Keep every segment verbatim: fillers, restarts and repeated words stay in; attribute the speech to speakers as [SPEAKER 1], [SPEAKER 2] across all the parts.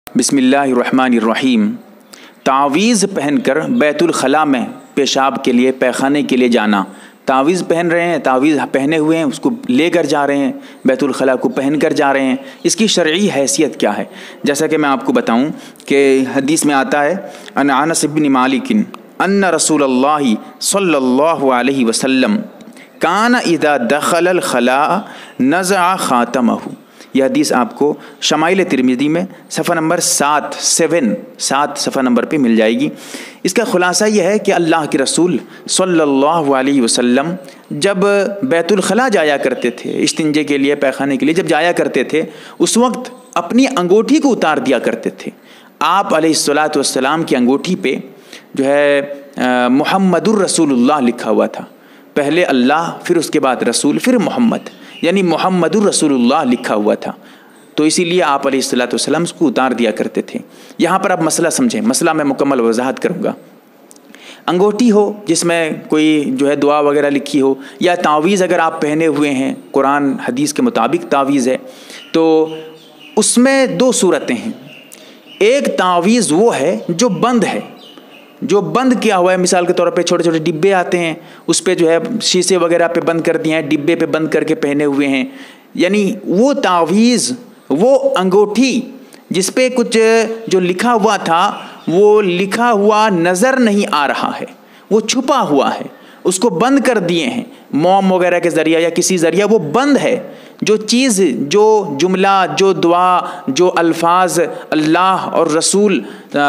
[SPEAKER 1] بسم اللہ الرحمن الرحیم۔ تعویذ پہن کر بیت الخلاء میں پیشاب کے لیے پیخانے کے لیے جانا۔ تعویذ پہن رہے ہیں، تعویذ پہنے ہوئے ہیں، اس کو لے کر جا رہے ہیں، بیت الخلاء کو پہن کر جا رہے ہیں، اس کی شرعی حیثیت کیا ہے؟ جیسا کہ میں آپ کو بتاؤں کہ حدیث میں آتا ہے ان انس بن مالک ان رسول اللہ صلی اللہ علیہ وسلم کان اذا دخل الخلاء نزع خاتمہ۔ یہ حدیث آپ کو شمائل ترمذی میں صفحہ نمبر سات سیون سات صفحہ نمبر پہ مل جائے گی۔ اس کا خلاصہ یہ ہے کہ اللہ کے رسول صلی اللہ علیہ وسلم جب بیت الخلاء جایا کرتے تھے، استنجے کے لیے پیخانے کے لیے جب جایا کرتے تھے، اس وقت اپنی انگوٹھی کو اتار دیا کرتے تھے۔ آپ علیہ الصلاۃ والسلام کی انگوٹھی پہ جو ہے محمد الرسول اللہ لکھا ہوا تھا، پہلے اللہ، پھر اس کے بعد رسول، پھر محمد، یعنی محمد الرسول اللہ لکھا ہوا تھا۔ تو اسی لیے آپ علیہ الصلاۃ والسلام اس کو اتار دیا کرتے تھے۔ یہاں پر آپ مسئلہ سمجھیں، مسئلہ میں مکمل وضاحت کروں گا۔ انگوٹھی ہو جس میں کوئی جو ہے دعا وغیرہ لکھی ہو، یا تعویذ اگر آپ پہنے ہوئے ہیں، قرآن حدیث کے مطابق تعویذ ہے، تو اس میں دو صورتیں ہیں۔ ایک تعویذ وہ ہے جو بند ہے، جو بند کیا ہوا ہے، مثال کے طور پہ چھوٹے چھوٹے ڈبے آتے ہیں، اس پہ جو ہے شیشے وغیرہ پہ بند کر دیے ہیں، ڈبے پہ بند کر کے پہنے ہوئے ہیں، یعنی وہ تعویذ، وہ انگوٹھی جس پہ کچھ جو لکھا ہوا تھا وہ لکھا ہوا نظر نہیں آ رہا ہے، وہ چھپا ہوا ہے، اس کو بند کر دیے ہیں موم وغیرہ کے ذریعہ یا کسی ذریعہ، وہ بند ہے۔ جو چیز، جو جملہ، جو دعا، جو الفاظ اللہ اور رسول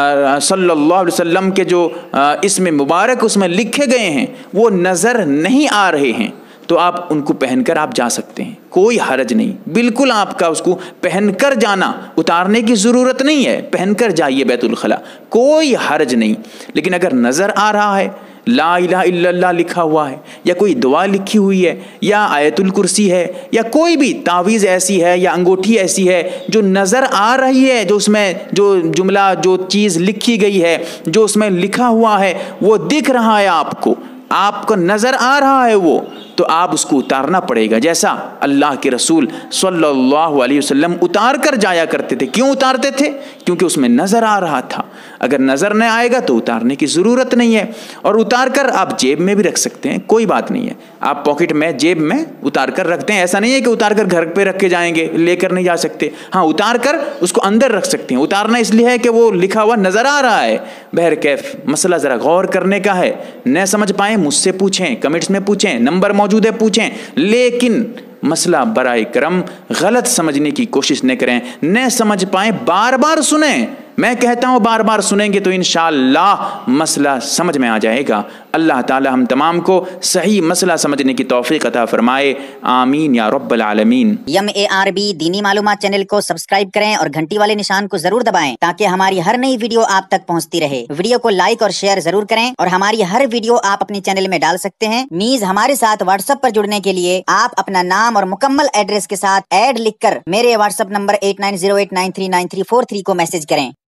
[SPEAKER 1] صلی اللہ علیہ وسلم کے جو اسم مبارک اس میں لکھے گئے ہیں وہ نظر نہیں آ رہے ہیں، تو آپ ان کو پہن کر آپ جا سکتے ہیں، کوئی حرج نہیں، بالکل آپ کا اس کو پہن کر جانا، اتارنے کی ضرورت نہیں ہے، پہن کر جائیے بیت الخلاء، کوئی حرج نہیں۔ لیکن اگر نظر آ رہا ہے، لا الہ الا اللہ لکھا ہوا ہے، یا کوئی دعا لکھی ہوئی ہے، یا آیت الکرسی ہے، یا کوئی بھی تعویذ ایسی ہے یا انگوٹھی ایسی ہے جو نظر آ رہی ہے، جو اس میں جو جملہ، جو چیز لکھی گئی ہے، جو اس میں لکھا ہوا ہے وہ دکھ رہا ہے، آپ کو آپ کو نظر آ رہا ہے، وہ تو آپ اس کو اتارنا پڑے گا، جیسا اللہ کے رسول صلی اللہ علیہ وسلم اتار کر جایا کرتے تھے۔ کیوں اتارتے تھے؟ کیونکہ اس میں نظر آ رہا تھا۔ اگر نظر نہ آئے گا تو اتارنے کی ضرورت نہیں ہے، اور اتار کر آپ جیب میں بھی رکھ سکتے ہیں، کوئی بات نہیں ہے، آپ پاکٹ میں، جیب میں اتار کر رکھتے ہیں۔ ایسا نہیں ہے کہ اتار کر گھر پہ رکھ کے جائیں گے، لے کر نہیں جا سکتے، ہاں اتار کر اس کو اندر رکھ سکتے ہیں۔ اتارنا اس لیے ہے کہ وہ لکھا ہوا نظر آ رہا ہے۔ بہرکیف مسئلہ ذرا غور کرنے کا ہے، نہ سمجھ پائیں مجھ سے پوچھیں، کمنٹس میں پوچھیں، نمبر موجود ہے پوچھیں، لیکن مسئلہ برائے کرم غلط سمجھنے کی کوشش نہ کریں، نہ سمجھ پائیں بار بار سنیں۔ میں کہتا ہوں بار بار سنیں گے تو انشاءاللہ مسئلہ سمجھ میں آ جائے گا۔ اللہ تعالی ہم تمام کو صحیح مسئلہ سمجھنے کی توفیق عطا فرمائے، آمین یا رب العالمین۔
[SPEAKER 2] یم اے آر بی دینی معلومات چینل کو سبسکرائب کریں اور گھنٹی والے نشان کو ضرور دبائیں تاکہ ہماری ہر نئی ویڈیو آپ تک پہنچتی رہے۔ ویڈیو کو لائک اور شیئر ضرور کریں، اور ہماری ہر ویڈیو آپ اپنے چینل میں ڈال سکتے ہیں۔ نیز ہمارے ساتھ واٹس ایپ پر جڑنے کے لیے آپ اپنا نام اور مکمل ایڈریس کے ساتھ ایڈ لکھ کر میرے WhatsApp number eight nine zero eight nine three nine three four three کو میسج کریں۔